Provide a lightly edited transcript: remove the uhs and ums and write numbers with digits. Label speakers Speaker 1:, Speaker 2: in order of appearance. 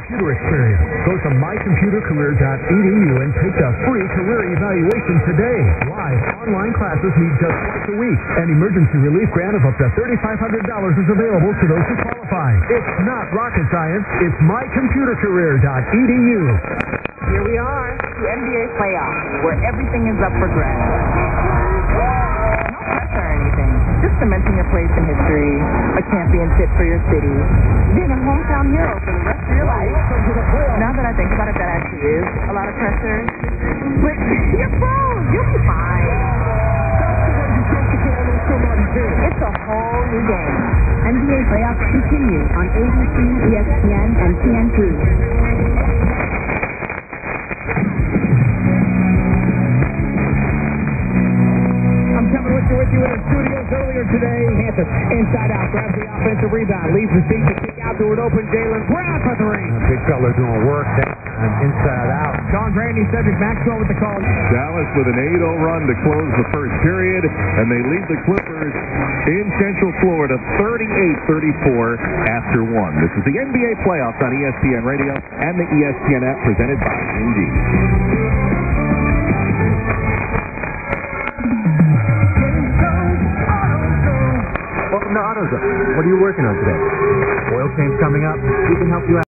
Speaker 1: computer experience. Go to mycomputercareer.edu and take the free career evaluation today. Live online classes meet just twice a week. An emergency relief grant of up to $3,500 is available to those who qualify. It's not rocket science. It's mycomputercareer.edu.
Speaker 2: Here we are, the NBA playoffs, where everything is up for grabs. No pressure or anything. Just cementing your place in history, a championship for your city, being a hometown hero for the rest of your life. Now that I think about it, that actually is a lot of pressure. But you're pros. You'll be fine. It's a whole new game.
Speaker 3: NBA playoffs continue on ABC, ESPN, and TNT.
Speaker 4: With you in the studios earlier today. Hampton inside out, grabs the offensive rebound, leaves the seat to kick out to an open Jaylen Brown for three.
Speaker 5: Big fella doing work and inside out.
Speaker 4: Sean Grandy, Cedric Maxwell with the call.
Speaker 6: Dallas with an 8-0 run to close the first period, and they lead the Clippers in Central Florida 38-34 after one. This is the NBA playoffs on ESPN Radio and the ESPN app presented by Indeed.
Speaker 5: Welcome to AutoZone. What are you working on today? Oil change coming up. We can help you out.